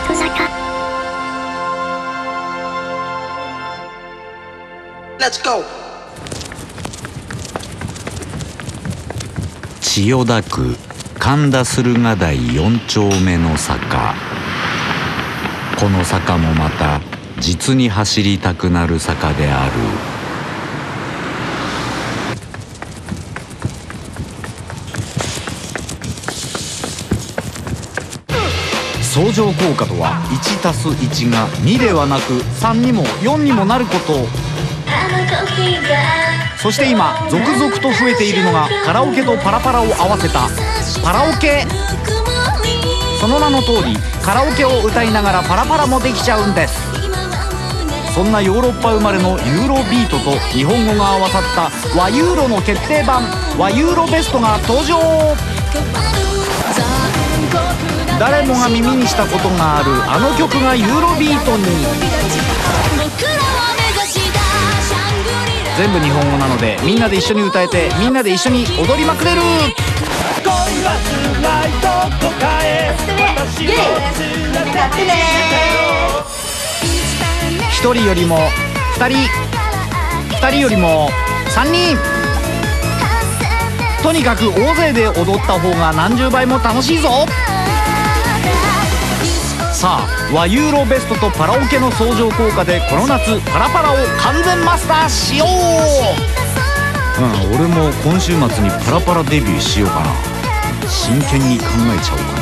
ト坂。 Let's go。 千代田区神田駿河台4丁目の坂。この坂もまた実に走りたくなる坂である。相乗効果とは 1+1 が2ではなく3にも4にもなること。そして今続々と増えているのがカラオケとパラパラを合わせたパラオケ。その名の通りカラオケを歌いながらパラパラもできちゃうんです。そんなヨーロッパ生まれのユーロビートと日本語が合わさった和ユーロの決定版和ユーロベストが登場。誰もが耳にしたことがあるあの曲がユーロビートに。全部日本語なのでみんなで一緒に歌えてみんなで一緒に踊りまくれる。1人よりも2人2人よりも3人、とにかく大勢で踊った方が何十倍も楽しいぞ。さあ和ユーロベストとパラオケの相乗効果でこの夏パラパラを完全マスターしよう。俺も今週末にパラパラデビューしようかな。真剣に考えちゃおうかな。